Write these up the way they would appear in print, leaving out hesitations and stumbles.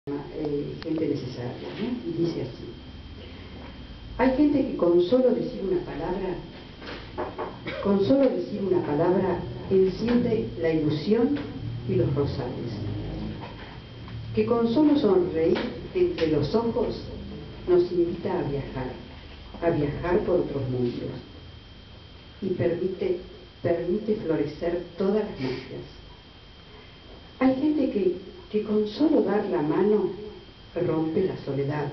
gente necesaria, ¿no? Y dice así: hay gente que con solo decir una palabra, enciende la ilusión y los rosales, que con solo sonreír entre los ojos nos invita a viajar por otros mundos, y permite florecer todas las magias. Hay gente que con solo dar la mano rompe la soledad,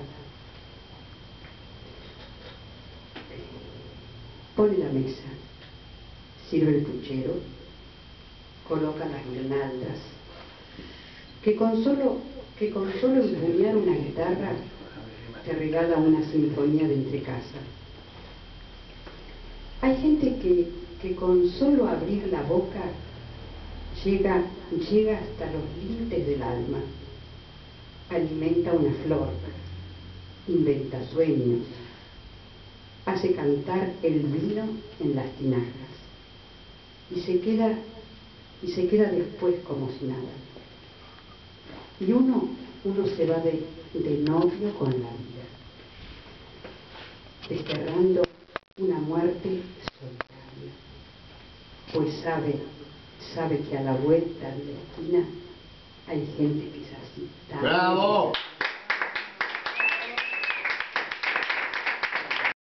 pone la mesa, sirve el puchero, coloca las guirnaldas, que con solo empuñar una guitarra te regala una sinfonía de entrecasa. Hay gente que con solo abrir la boca llega hasta los límites del alma, alimenta una flor, inventa sueños, hace cantar el vino en las tinajas y se queda después como si nada. Y uno se va de novio con la vida, desterrando una muerte solitaria, pues sabe que a la vuelta de la esquina hay gente que es así. ¡Bravo!